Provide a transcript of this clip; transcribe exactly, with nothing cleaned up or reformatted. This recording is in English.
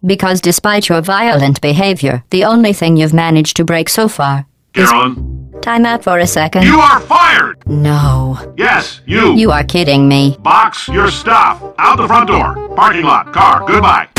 Because despite your violent behavior, the only thing you've managed to break so far is... Carolyn? Time out for a second. You are fired! No. Yes, you. You are kidding me. Box your stuff. Out the front door. Parking lot. Car. Goodbye.